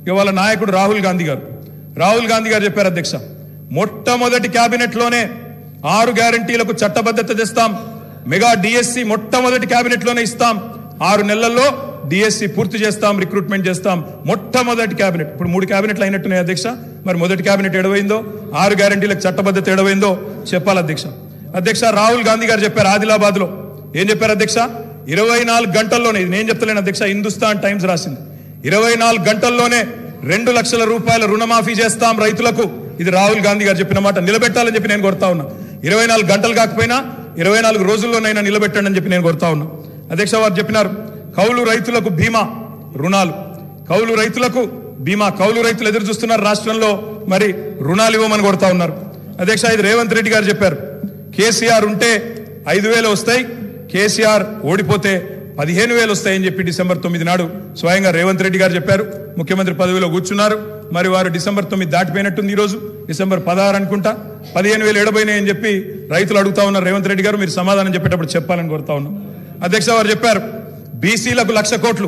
ఇవాళ నాయకుడు రాహుల్ గాంధీ గారు చెప్పారు అధ్యక్ష, మొట్టమొదటి కేబినెట్ లోనే 6 గ్యారంటీలకు చట్టబద్ధత తెస్తాం, మెగా డిఎస్సి మొట్టమొదటి కేబినెట్ లోనే ఇస్తాం, 6 నెలల్లో డిఎస్సి పూర్తి చేస్తాం, రిక్రూట్మెంట్ చేస్తాం. మొట్టమొదటి కేబినెట్. ఇప్పుడు 3 కేబినెట్లు అయినట్టున్నాయి అధ్యక్ష. మరి మొదటి కేబినెట్ ఎడవైందో, 6 గ్యారంటీలకు చట్టబద్ధత ఎడవైందో చెప్పాలి అధ్యక్ష. రాహుల్ గాంధీ గారు చెప్పారు ఆదిలాబాద్ లో. ఏం చెప్పారు అధ్యక్ష? 24 గంటల్లోనే, ఇది నేను చెప్తలేను అధ్యక్ష, హిందుస్థాన్ టైమ్స్ రాసింది, 24 గంటల్లోనే 2 లక్షల రూపాయల రుణమాఫీ చేస్తాం రైతులకు. ఇది రాహుల్ గాంధీ గారు చెప్పిన మాట. నిలబెట్టాలని చెప్పి నేను కోరుతా ఉన్నా. 24 గంటలు కాకపోయినా 24 రోజుల్లోనైనా నిలబెట్టండి అని చెప్పి నేను కోరుతా ఉన్నా అధ్యక్ష. వారు చెప్పినారు కౌలు రైతులకు బీమా రుణాలు, కౌలు రైతులకు బీమా. కౌలు రైతులు ఎదురు చూస్తున్నారు రాష్ట్రంలో, మరి రుణాలు ఇవ్వమని కోరుతా ఉన్నారు అధ్యక్ష. ఇది రేవంత్ రెడ్డి గారు చెప్పారు. కేసీఆర్ ఉంటే 5,000 వస్తాయి, కేసీఆర్ ఓడిపోతే 15,000 వస్తాయని చెప్పి డిసెంబర్ 9 నాడు స్వయంగా రేవంత్ రెడ్డి గారు చెప్పారు. ముఖ్యమంత్రి పదవిలో కూర్చున్నారు. మరి వారు డిసెంబర్ 9 దాటిపోయినట్టుంది. ఈ రోజు డిసెంబర్ 16 అనుకుంటా. 15,000 ఎడబోయినాయని చెప్పి రైతులు అడుగుతా ఉన్నారు. రేవంత్ రెడ్డి గారు మీరు సమాధానం చెప్పేటప్పుడు చెప్పాలని కోరుతా ఉన్నాం అధ్యక్ష. వారు చెప్పారు బీసీలకు 1,00,000 కోట్లు,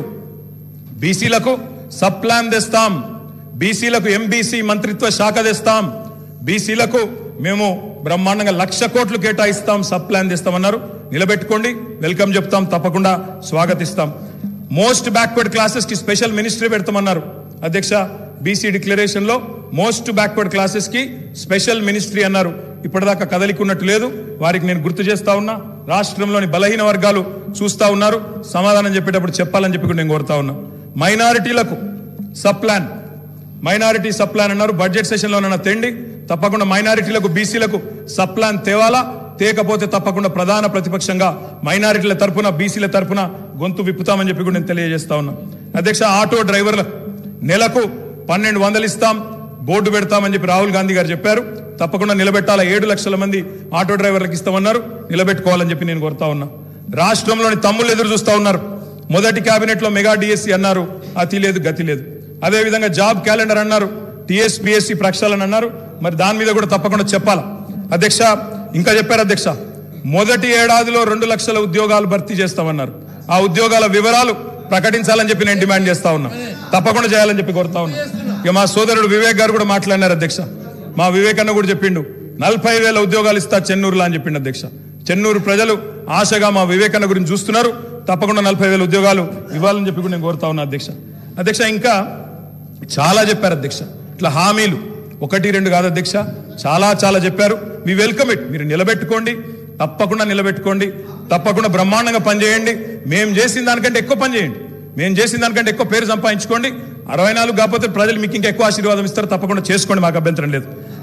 బీసీలకు సబ్ ప్లాన్ తెస్తాం, బీసీలకు ఎంబీసీ మంత్రిత్వ శాఖ తెస్తాం, బీసీలకు మేము బ్రహ్మాండంగా 1,00,000 కోట్లు కేటాయిస్తాం, సబ్ ప్లాన్ తెస్తామన్నారు. నిలబెట్టుకోండి, వెల్కమ్ చెప్తాం, తప్పకుండా స్వాగతిస్తాం. మోస్ట్ బ్యాక్వర్డ్ క్లాసెస్ కి స్పెషల్ మినిస్ట్రీ పెడతామన్నారు అధ్యక్ష. బీసీ డిక్లరేషన్ లో మోస్ట్ బ్యాక్వర్డ్ క్లాసెస్ కి స్పెషల్ మినిస్ట్రీ అన్నారు. ఇప్పటిదాకా కదలికున్నట్టు లేదు. వారికి నేను గుర్తు చేస్తా ఉన్నా. రాష్ట్రంలోని బలహీన వర్గాలు చూస్తా ఉన్నారు. సమాధానం చెప్పేటప్పుడు చెప్పాలని చెప్పి నేను కోరుతా ఉన్నా. మైనారిటీలకు sub plan, minority sub plan అన్నారు. బడ్జెట్ సెషన్ లో తెండి, తప్పకుండా మైనారిటీలకు బీసీలకు సబ్ ప్లాన్ తేవాలా. తేకపోతే తప్పకుండా ప్రధాన ప్రతిపక్షంగా మైనారిటీల తరపున బీసీల తరపున గొంతు విప్పుతామని చెప్పి కూడా నేను తెలియజేస్తా ఉన్నా అధ్యక్ష. ఆటో డ్రైవర్లకు నెలకు 1,200 ఇస్తాం, బోర్డు పెడతామని చెప్పి రాహుల్ గాంధీ గారు చెప్పారు. తప్పకుండా నిలబెట్టాలా. 7 లక్షల మంది ఆటో డ్రైవర్లకు ఇస్తామన్నారు. నిలబెట్టుకోవాలని చెప్పి నేను కోరుతా ఉన్నా. రాష్ట్రంలోని తమ్ముళ్ళు ఎదురు చూస్తా ఉన్నారు. మొదటి కేబినెట్ లో మెగా డిఎస్సి అన్నారు, అతి లేదు గతి లేదు. అదేవిధంగా జాబ్ క్యాలెండర్ అన్నారు, టీఎస్పీఎస్సీ ప్రక్షాళన అన్నారు. మరి దాని మీద కూడా తప్పకుండా చెప్పాలా అధ్యక్ష. ఇంకా చెప్పారు అధ్యక్ష, మొదటి ఏడాదిలో 2 లక్షల ఉద్యోగాలు భర్తీ చేస్తామన్నారు. ఆ ఉద్యోగాల వివరాలు ప్రకటించాలని చెప్పి నేను డిమాండ్ చేస్తా ఉన్నా. తప్పకుండా చేయాలని చెప్పి కోరుతా ఉన్నా. ఇక మా సోదరుడు వివేక్ గారు కూడా మాట్లాడినారు అధ్యక్ష. మా వివేక్ అన్న కూడా చెప్పిండు 40,000 ఉద్యోగాలు ఇస్తా చెన్నూరులో అని చెప్పిండు అధ్యక్ష. చెన్నూరు ప్రజలు ఆశగా మా వివేక్ అన్న గురించి చూస్తున్నారు. తప్పకుండా 40,000 ఉద్యోగాలు ఇవ్వాలని చెప్పి కూడా నేను కోరుతా ఉన్నా అధ్యక్ష. ఇంకా చాలా చెప్పారు అధ్యక్ష. ఇట్లా హామీలు 1, 2 కాదు అధ్యక్ష, చాలా చెప్పారు. మీ వెల్కమ్ ఇట్. మీరు నిలబెట్టుకోండి, తప్పకుండా నిలబెట్టుకోండి, తప్పకుండా బ్రహ్మాండంగా పనిచేయండి. మేము చేసిన దానికంటే ఎక్కువ పని చేయండి, మేము చేసిన దానికంటే ఎక్కువ పేరు సంపాదించుకోండి. 64 కాకపోతే ప్రజలు మీకు ఇంకా ఎక్కువ ఆశీర్వాదం ఇస్తారు. తప్పకుండా చేసుకోండి, మాకు అభ్యంతరం లేదు.